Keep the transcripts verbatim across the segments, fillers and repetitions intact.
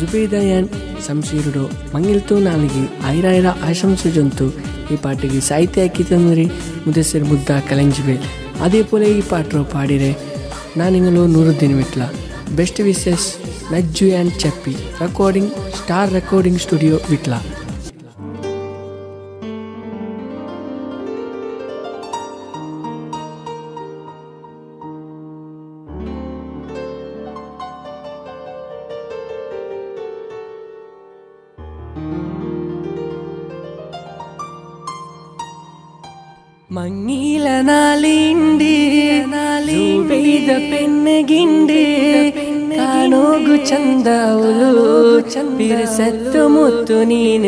ಜುಬೇದಯನ್ ಸಂಶೀರುಡು ಮಂಗಿಲ್ತು ನಾಲಿಗೆ ಐರಾಯಿರ ಆಶಂಸು ಜಂತು ಈ ಪಾಟಿಗೆ ಸಾಹಿತ್ಯ ಹಾಕಿತಂದ್ರಿ ಮುದೆಸರು ಮುದ್ದ ಕಲಂಜಿಬೆ അതേപോലെ ഈ പാട്ടോ പാടിരെ ഞാൻ നിങ്ങളോ Nooruddeen Vitla best wishes Najju and Chappi recording star recording studio Vitla ಮಂಗೀಲ ನಾಲಿಂಡಿ ಜುಬೇದ ಪೆನ್ನಗಿಂಡಿ ಕಾಣೋಗು ಚಂದ ಅವಳು ಬಿರುಸತ್ತು ಮುತ್ತು ನೀನು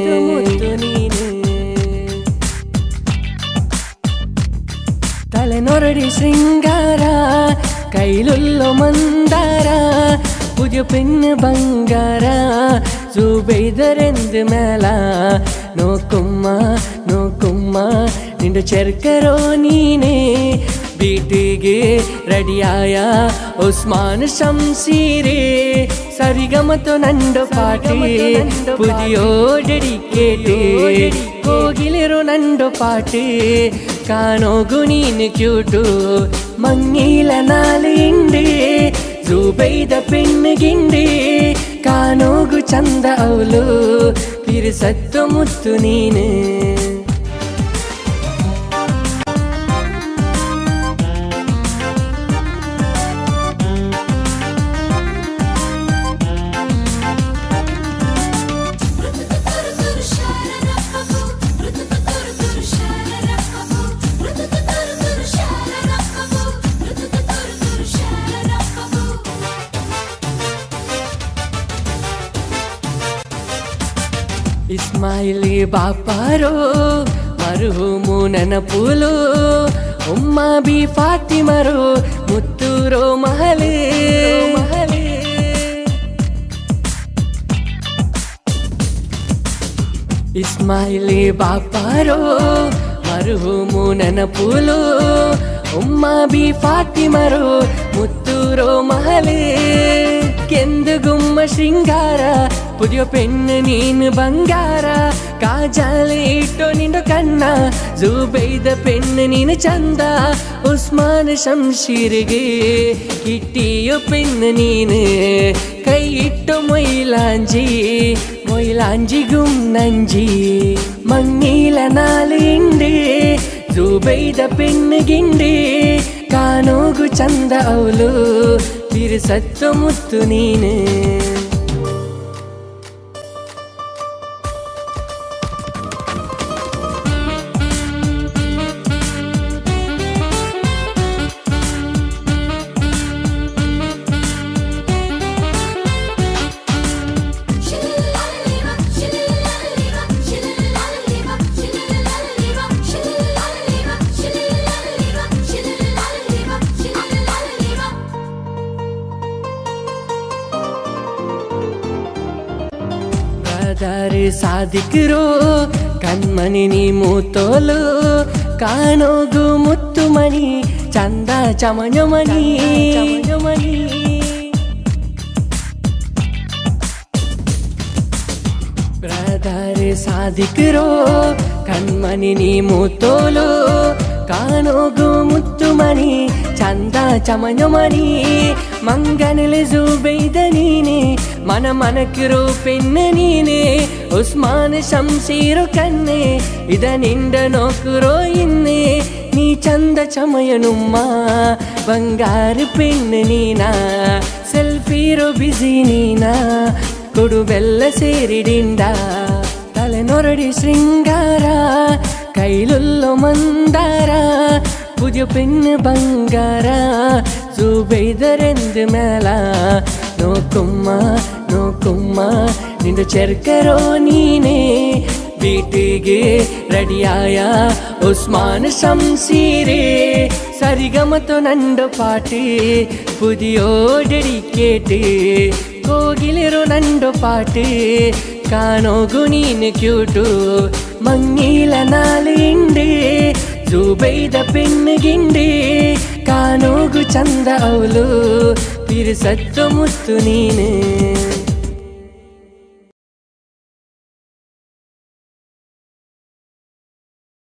ತಲೆನೊರಡಿ ಶೃಂಗಾರ ಕೈಲುಲ್ಲೋ ಮಂದಾರ ಪುಜ ಪೆನ್ನು ಬಂಗಾರ ಜುಬೇದರೆಂದು ಮೇಲ ನೋಕುಮ್ಮ ನೋಕುಮ್ಮ ನಿಂದು ಚೆರ್ಕರೋ ನೀನೇ ಬೀಟಿಗೆ ರೆಡಿಯಾಯ ಉಸ್ಮಾನ್ ಶಂಸೀರೆ ಸರಿಗಮತು ನಂಡು ಪಾಟಿ ಪುದಿಯೋ ಡೆಡಿಕೇಟೆ ಕೋಗಿಲಿರು ನಂಡು ಪಾಟಿ ಕಾಣೋಗು ನೀನು ಕ್ಯೂಟು ಮಂಗೀಲ ನಾಲಿಂಡಿ ಜುಬೇದ ಪೆನ್ನುಗಿಂಡಿ ಕಾಣೋಗು ಚಂದ ಅವಳು ಬಿರುಸತ್ತು ಮುತ್ತು ನೀನು ಇಸ್ಮಾಯಿಲಿ ಬಾಪಾರೋ ಮರುಹುಮು ನೆನಪುಲು ಉಮ್ಮ ಬಿ ಫಾತಿಮರು ಮುತ್ತೂರೋ ಮಹಲೇ ಮಹಲೇ ಇಸ್ಮಾಯಿಲಿ ಬಾಪಾರೋ ಮರುಹುಮು ನೆನಪುಲು ಉಮ್ಮ ಬಿ ಫಾತಿಮರು ಮುತ್ತೂರೋ ಮಹಲೇ ಕೆಂದು ಗುಮ್ಮ ಶೃಂಗಾರ ಪುದಿಯೋ ಪೆನ್ನು ನೀನು ಬಂಗಾರ ಕಾಜಾಲೆ ಇಟ್ಟು ನಿಂಡು ಕಣ್ಣ ಜುಬೇದ ಪೆನ್ನು ನೀನು ಚಂದ ಉಸ್ಮಾನ್ ಶಂಶೀರಿಗೆ ಕಿಟ್ಟಿಯೋ ಪೆನ್ನು ನೀನು ಕೈ ಇಟ್ಟು ಮೊಯ್ಲಾಂಜಿ ಮೊಯ್ಲಾಂಜಿ ಗುಮ್ನಂಜಿ ಮಂಗೀಲ ನಾಲಿಂಡಿ ಜುಬೇದ ಪೆನ್ನುಗಿಂಡಿ ಕಾಣೋಗು ಚಂದ ಅವಳು ಬಿರುಸತ್ತು ಮುತ್ತು ನೀನು ದಾರಿ ಸಾಧಿಕರೋ ಕಣ್ಮನಿ ನೀ ಮೂತೋಲು ಕಾಣೋಗು ಮುತ್ತು ಮಣಿ ಚಂದ ಚಮನಮಣಿ ಚಮನಮಣಿ ಬ್ರದಾರಿ ಸಾಧಿಕರೋ ಕಣ್ಮನಿ ನೀ ಮೂತೋಲು ಕಾಣೋಗು ಮುತ್ತು ಮಣಿ ಚಂದ ಚಮನಮಣಿ ಮಂಗನಲೆ ಜುಬೇದ ನೀನೆ ಮನ ಮನಕಿರೋ ಪೆನ್ನು ನೀನೆ ಉಸ್ಮಾನ್ ಶಂಶೀರು ಕನ್ನೆ ಇದ ನಿಂಡ ನೋಕುರೋ ಇನ್ನೆ ನೀ ಚಂದ ಚಮಯನುಮ್ಮ ಬಂಗಾರು ಪೆನ್ನು ನೀನಾ ಸೆಲ್ಫೀರೋ ಬಿಸಿ ನೀನಾ ಕೊಡು ಬೆಲ್ಲ ಸೇರಿಡಿಂಡ ತಲೆನೊರಡಿ ಶೃಂಗಾರ ಕೈಲುಲ್ಲೋ ಮಂದಾರ ಪುಜ ಪೆನ್ನು ಬಂಗಾರ ಜುಬೇದರೆಂದು ಮೇಲ ನೋಕುಮ್ಮ ನೋಕುಮ್ಮ ನಿಂದು ಚೆರ್ಕರೋ ನೀನೇ ಬೀಟಿಗೆ ರೆಡಿಯಾಯ ಉಸ್ಮಾನ್ ಶಂಸೀರೆ ಸರಿಗಮತು ನಂಡು ಪಾಟಿ ಪುದಿಯೋ ಡೆಡಿಕೇಟೆ ಕೋಗಿಲಿರು ನಂಡು ಪಾಟಿ ಕಾಣೋಗು ನೀನು ಕ್ಯೂಟು ಮಂಗೀಲ ನಾಲಿಂಡಿ ಜುಬೇದ ಪೆನ್ನುಗಿಂಡಿ ಕಾಣೋಗು ಚಂದ ಅವಳು ಬಿರುಸತ್ತು ಮುತ್ತು ನೀನು